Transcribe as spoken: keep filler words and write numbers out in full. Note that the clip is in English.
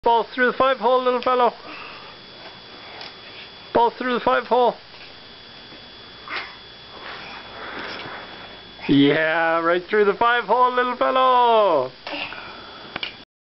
Ball through the five hole, little fellow. Ball through the five hole. Yeah, right through the five hole, little fellow.